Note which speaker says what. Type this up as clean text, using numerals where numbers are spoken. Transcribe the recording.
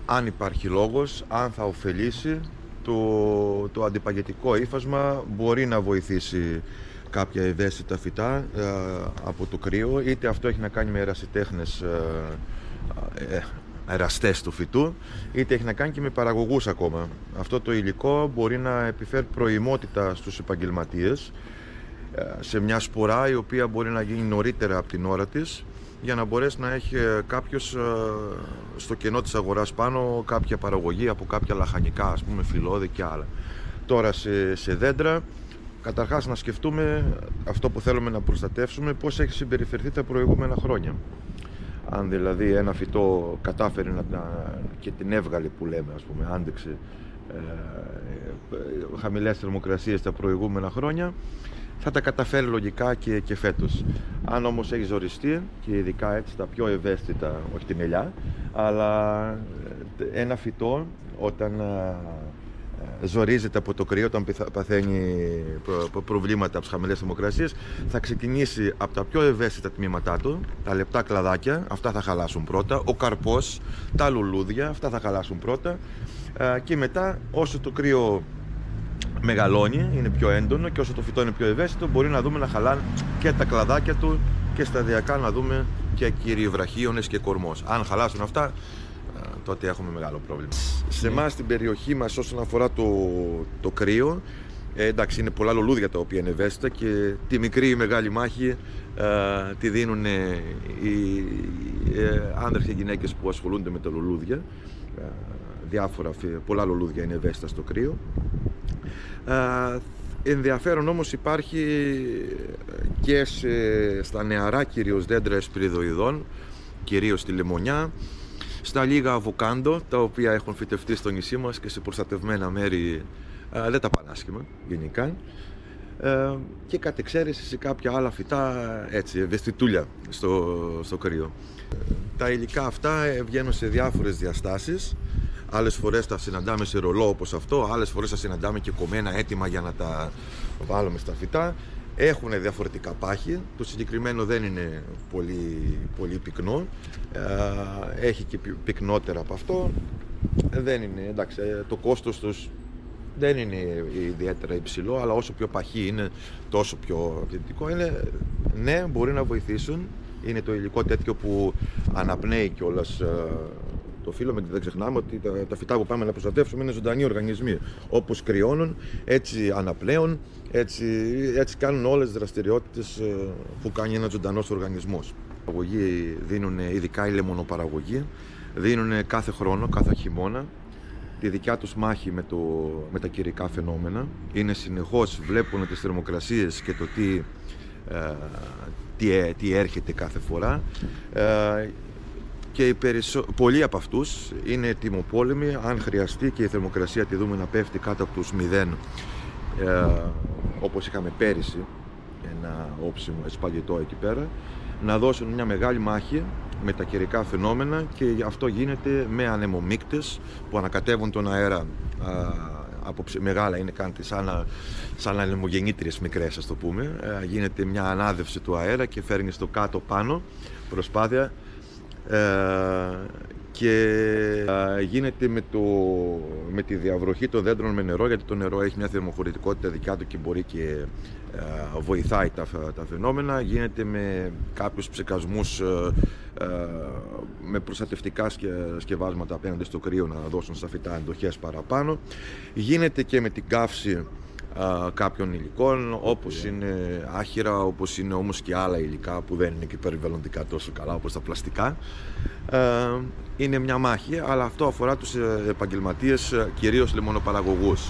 Speaker 1: αν υπάρχει λόγος, αν θα ωφελήσει το αντιπαγετικό ύφασμα, μπορεί να βοηθήσει κάποια ευαίσθητα φυτά από το κρύο, είτε αυτό έχει να κάνει με ερασιτέχνες εραστές του φυτού, είτε έχει να κάνει και με παραγωγούς ακόμα. Αυτό το υλικό μπορεί να επιφέρει προημότητα στους επαγγελματίες σε μια σπορά η οποία μπορεί να γίνει νωρίτερα από την ώρα της, για να μπορέσει να έχει κάποιος στο κενό της αγοράς πάνω κάποια παραγωγή από κάποια λαχανικά, ας πούμε φυλλώδη και άλλα. Τώρα σε δέντρα, καταρχάς να σκεφτούμε αυτό που θέλουμε να προστατεύσουμε, πώς έχει συμπεριφερθεί τα προηγούμενα χρόνια. Αν δηλαδή ένα φυτό κατάφερε και την έβγαλε, που λέμε, ας πούμε, άντεξε χαμηλές θερμοκρασίες τα προηγούμενα χρόνια, θα τα καταφέρει λογικά και φέτος. Αν όμως έχει ζοριστεί, και ειδικά έτσι τα πιο ευαίσθητα, όχι την ελιά, αλλά ένα φυτό όταν ζορίζεται από το κρύο, όταν παθαίνει προβλήματα από τις χαμηλές θερμοκρασίες, θα ξεκινήσει από τα πιο ευαίσθητα τμήματά του, τα λεπτά κλαδάκια, αυτά θα χαλάσουν πρώτα, ο καρπός, τα λουλούδια, αυτά θα χαλάσουν πρώτα, και μετά όσο το κρύο μεγαλώνει, είναι πιο έντονο, και όσο το φυτό είναι πιο ευαίσθητο, μπορεί να δούμε να χαλάνε και τα κλαδάκια του και σταδιακά να δούμε και κυριοβραχίονες και κορμός. Αν χαλάσουν αυτά, τότε έχουμε μεγάλο πρόβλημα. Σε εμάς στην περιοχή μας, όσον αφορά το κρύο, εντάξει, είναι πολλά λουλούδια τα οποία είναι ευαίσθητα, και τη μικρή ή μεγάλη μάχη τη δίνουν οι άνδρες και γυναίκες που ασχολούνται με τα λουλούδια. Πολλά λουλούδια είναι ευαίσθητα στο κρύο. Ενδιαφέρον όμως υπάρχει και στα νεαρά κυρίως δέντρα εσπυριδοειδών, κυρίως στη Λεμονιά, στα λίγα αβοκάντο τα οποία έχουν φυτευτεί στο νησί μας και σε προστατευμένα μέρη δεν τα πάνε άσχημα γενικά, και κατ' εξαίρεση σε κάποια άλλα φυτά, έτσι, ευαισθητούλια στο κρύο. Τα υλικά αυτά βγαίνουν σε διάφορες διαστάσεις. Άλλες φορές τα συναντάμε σε ρολό όπως αυτό, άλλες φορές τα συναντάμε και κομμένα έτοιμα για να τα βάλουμε στα φυτά. Έχουν διαφορετικά πάχη, το συγκεκριμένο δεν είναι πολύ πυκνό, έχει και πυκνότερα από αυτό. Δεν είναι, εντάξει, το κόστος τους δεν είναι ιδιαίτερα υψηλό, αλλά όσο πιο παχύ είναι, τόσο πιο απαιτητικό είναι. Ναι, μπορεί να βοηθήσουν, είναι το υλικό τέτοιο που αναπνέει κιόλας το φύλλο, δεν ξεχνάμε ότι τα φυτά που πάμε να προστατεύσουμε είναι ζωντανοί οργανισμοί. Όπως κρυώνουν, έτσι αναπνέουν, έτσι κάνουν όλες τις δραστηριότητες που κάνει ένας ζωντανός οργανισμός. Οι παραγωγοί δίνουν, ειδικά η λεμονοπαραγωγή, δίνουν κάθε χρόνο, κάθε χειμώνα, τη δικιά τους μάχη με τα καιρικά φαινόμενα. Είναι συνεχώς, βλέπουν τις θερμοκρασίες και το τι έρχεται κάθε φορά. Και πολλοί από αυτούς είναι ετοιμοπόλεμοι, αν χρειαστεί και η θερμοκρασία τη δούμε να πέφτει κάτω από τους 0, όπως είχαμε πέρυσι, ένα όψιμο εσπαγητό εκεί πέρα, να δώσουν μια μεγάλη μάχη με τα καιρικά φαινόμενα, και αυτό γίνεται με ανεμομύκτες που ανακατεύουν τον αέρα μεγάλα, είναι κάτι σαν ανεμογεννήτριες μικρές, ας το πούμε. Γίνεται μια ανάδευση του αέρα και φέρνει στο κάτω πάνω προσπάθεια, και γίνεται με τη διαβροχή των δέντρων με νερό, γιατί το νερό έχει μια θερμοχωρητικότητα δικιά του και μπορεί και βοηθάει τα φαινόμενα. Γίνεται με κάποιους ψεκασμούς με προστατευτικά σκευάσματα απέναντι στο κρύο, να δώσουν στα φυτά αντοχές παραπάνω. Γίνεται και με την καύση κάποιων υλικών, όπως είναι άχυρα, όπως είναι όμως και άλλα υλικά που δεν είναι και περιβαλλοντικά τόσο καλά, όπως τα πλαστικά. Είναι μια μάχη, αλλά αυτό αφορά τους επαγγελματίες, κυρίως λεμονοπαραγωγούς.